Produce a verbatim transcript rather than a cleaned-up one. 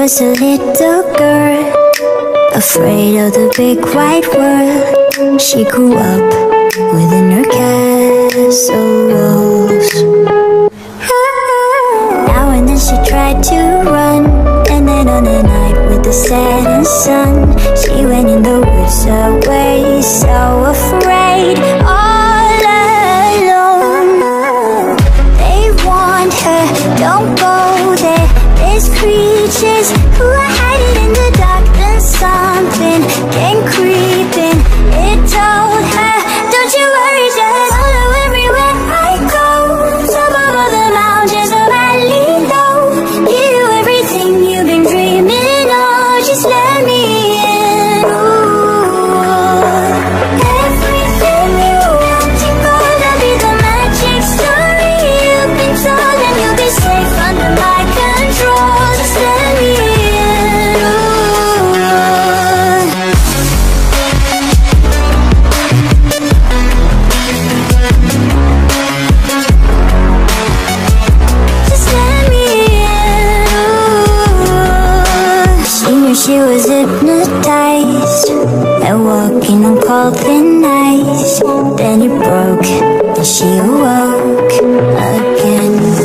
was a little girl, afraid of the big white world. She grew up within her castle walls. Now and then she tried to run, and then on a night with the setting sun, she went in the woods away, so afraid, all alone. They warned her, don't go there, there's creatures who are hiding in the dark. Then something came creeping, it told her, don't you worry, just follow everywhere I go. Top of all the mountains, a valley low, give you everything you've been dreaming of, just let me in. Ooh. Everything you want to gonna be the magic story you've been told, and you'll be safe under my control, just let me in. Ooh. Just let me in. Ooh. She knew she was hypnotized by walking on cold thin ice. Then it broke and she awoke again.